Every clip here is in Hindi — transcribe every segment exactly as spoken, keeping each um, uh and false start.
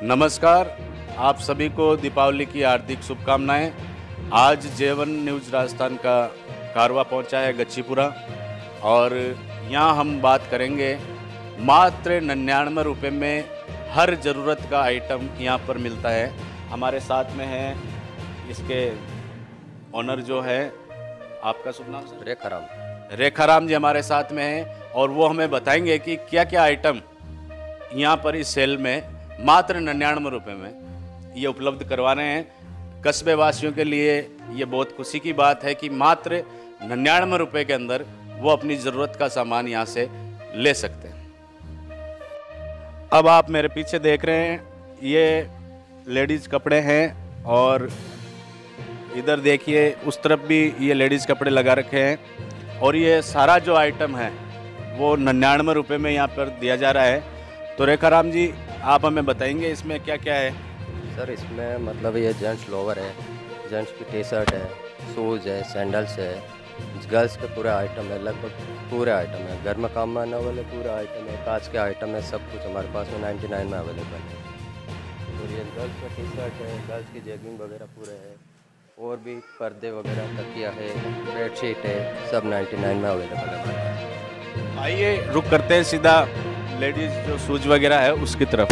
नमस्कार, आप सभी को दीपावली की हार्दिक शुभकामनाएं। आज जे वन न्यूज़ राजस्थान का कारवा पहुंचा है गच्चीपुरा और यहाँ हम बात करेंगे मात्र निन्यानवे रुपये में हर ज़रूरत का आइटम यहाँ पर मिलता है। हमारे साथ में है इसके ऑनर जो है, आपका शुभ नाम सर? रेखाराम। रेखाराम जी हमारे साथ में हैं और वो हमें बताएंगे कि क्या क्या आइटम यहाँ पर इस सेल में मात्र निन्यानवे रुपये में ये उपलब्ध करवा रहे हैं। कस्बे वासियों के लिए ये बहुत खुशी की बात है कि मात्र निन्यानवे रुपये के अंदर वो अपनी ज़रूरत का सामान यहाँ से ले सकते हैं। अब आप मेरे पीछे देख रहे हैं, ये लेडीज़ कपड़े हैं और इधर देखिए उस तरफ भी ये लेडीज़ कपड़े लगा रखे हैं और ये सारा जो आइटम है वो निन्यानवे रुपये में यहाँ पर दिया जा रहा है। तो रेखाराम जी, आप हमें बताएंगे इसमें क्या क्या है? सर इसमें मतलब ये जेंट्स लोवर है, जेंट्स की टी शर्ट है, शूज़ है, सैंडल्स है, गर्ल्स के पूरे आइटम है, लगभग पूरे आइटम है। घर में काम में आने वाले पूरे आइटम है, कांच के आइटम है, सब कुछ हमारे पास में नाइन्टी नाइन में अवेलेबल है। और ये गर्ल्स का टी शर्ट है, गर्ल्स की जैगिंग वगैरह पूरे है, और भी पर्दे वगैरह, तकिया है, बेडशीट है, सब नाइन्टी नाइन में अवेलेबल है हमारे पास। आइए रुक करते हैं सीधा लेडीज़ जो शूज़ वगैरह है उसकी तरफ।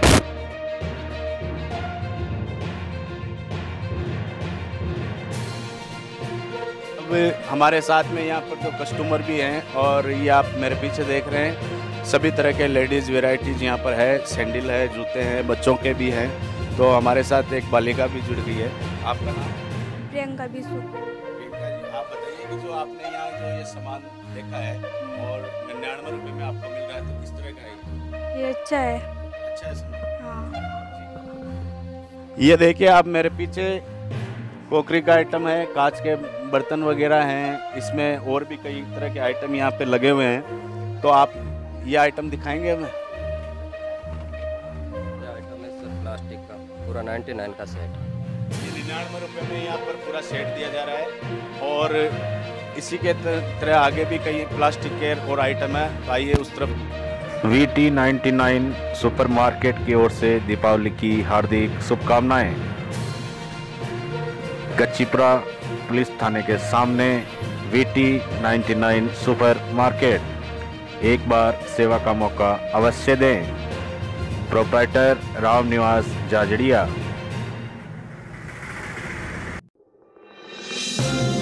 अब हमारे साथ में यहाँ पर जो कस्टमर भी हैं और ये आप मेरे पीछे देख रहे हैं, सभी तरह के लेडीज़ वेराइटीज़ यहाँ पर है, सैंडल है, जूते हैं, बच्चों के भी हैं। तो हमारे साथ एक बालिका भी जुड़ गई है। आपका नाम? प्रियंका बिसु। प्रियंका जी, आप बताइए कि जो आपने यहाँ जो ये सामान देखा है और निन्यानवे रुपये में आपको मिल रहा है, तो किस तरह का है? ये अच्छा है। अच्छा है सामान। हाँ। ये देखिए आप मेरे पीछे कोकरी का आइटम है, कांच के बर्तन वगैरह हैं, इसमें और भी कई तरह के आइटम यहाँ पे लगे हुए हैं। तो आप ये आइटम दिखाएंगे हमें? ये आइटम है सर प्लास्टिक का, पूरा नाइन्टी नाइन का सेट। ये निन्यानवे रुपये में यहाँ पर पूरा सेट दिया जा रहा है और इसी के तरह आगे भी कई प्लास्टिक के और आइटम है। आइए उस तरफ। V T ninety nine supermarket की ओर से दीपावली की हार्दिक शुभकामनाएं। गच्चीपुरा पुलिस थाने के सामने V T ninety nine supermarket. एक बार सेवा का मौका अवश्य दें। प्रोप्राइटर राम निवास जाजड़िया।